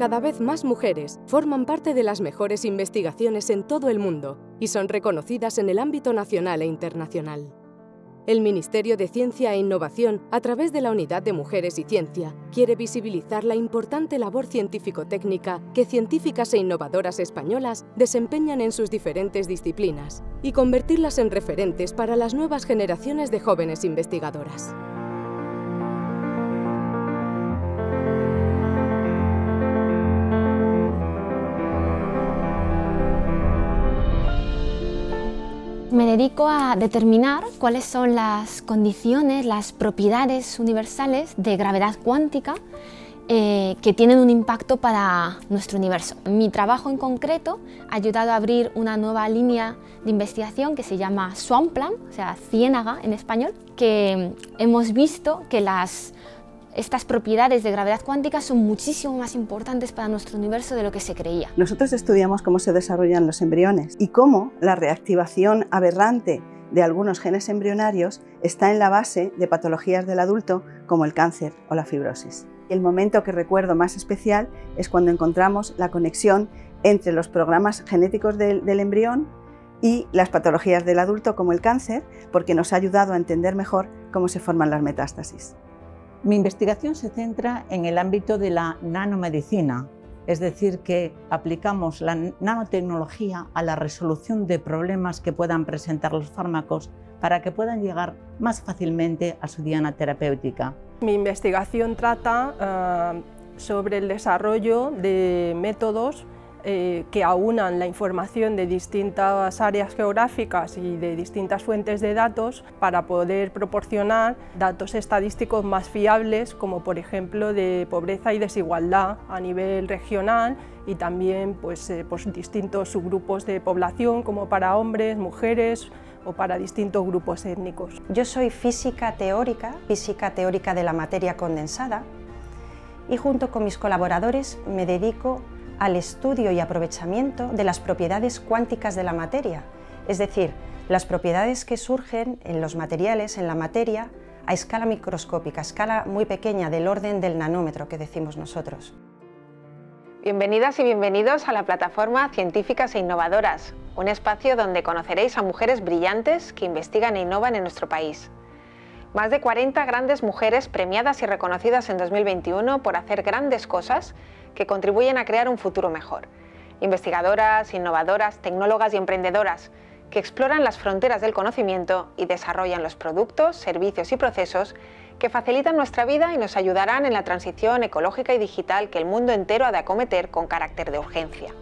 Cada vez más mujeres forman parte de las mejores investigaciones en todo el mundo y son reconocidas en el ámbito nacional e internacional. El Ministerio de Ciencia e Innovación, a través de la Unidad de Mujeres y Ciencia, quiere visibilizar la importante labor científico-técnica que científicas e innovadoras españolas desempeñan en sus diferentes disciplinas y convertirlas en referentes para las nuevas generaciones de jóvenes investigadoras. Me dedico a determinar cuáles son las condiciones, las propiedades universales de gravedad cuántica que tienen un impacto para nuestro universo. Mi trabajo en concreto ha ayudado a abrir una nueva línea de investigación que se llama Swampland, o sea, ciénaga en español, que hemos visto que estas propiedades de gravedad cuántica son muchísimo más importantes para nuestro universo de lo que se creía. Nosotros estudiamos cómo se desarrollan los embriones y cómo la reactivación aberrante de algunos genes embrionarios está en la base de patologías del adulto como el cáncer o la fibrosis. El momento que recuerdo más especial es cuando encontramos la conexión entre los programas genéticos del embrión y las patologías del adulto como el cáncer, porque nos ha ayudado a entender mejor cómo se forman las metástasis. Mi investigación se centra en el ámbito de la nanomedicina, es decir, que aplicamos la nanotecnología a la resolución de problemas que puedan presentar los fármacos para que puedan llegar más fácilmente a su diana terapéutica. Mi investigación trata sobre el desarrollo de métodos que aunan la información de distintas áreas geográficas y de distintas fuentes de datos para poder proporcionar datos estadísticos más fiables, como por ejemplo de pobreza y desigualdad a nivel regional y también pues distintos subgrupos de población, como para hombres, mujeres o para distintos grupos étnicos. Yo soy física teórica de la materia condensada y junto con mis colaboradores me dedico al estudio y aprovechamiento de las propiedades cuánticas de la materia, es decir, las propiedades que surgen en los materiales, en la materia, a escala microscópica, a escala muy pequeña, del orden del nanómetro que decimos nosotros. Bienvenidas y bienvenidos a la plataforma Científicas e Innovadoras, un espacio donde conoceréis a mujeres brillantes que investigan e innovan en nuestro país. Más de 40 grandes mujeres premiadas y reconocidas en 2021 por hacer grandes cosas que contribuyen a crear un futuro mejor. Investigadoras, innovadoras, tecnólogas y emprendedoras que exploran las fronteras del conocimiento y desarrollan los productos, servicios y procesos que facilitan nuestra vida y nos ayudarán en la transición ecológica y digital que el mundo entero ha de acometer con carácter de urgencia.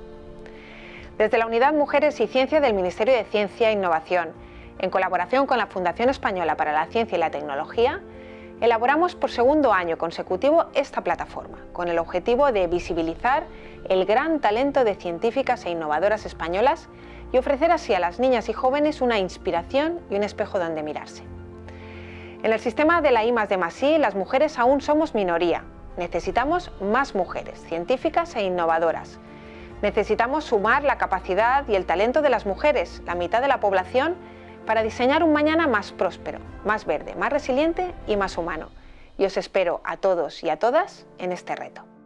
Desde la Unidad Mujeres y Ciencia del Ministerio de Ciencia e Innovación, en colaboración con la Fundación Española para la Ciencia y la Tecnología, elaboramos por segundo año consecutivo esta plataforma, con el objetivo de visibilizar el gran talento de científicas e innovadoras españolas y ofrecer así a las niñas y jóvenes una inspiración y un espejo donde mirarse. En el sistema de la I+D+I, las mujeres aún somos minoría. Necesitamos más mujeres, científicas e innovadoras. Necesitamos sumar la capacidad y el talento de las mujeres, la mitad de la población, para diseñar un mañana más próspero, más verde, más resiliente y más humano. Y os espero a todos y a todas en este reto.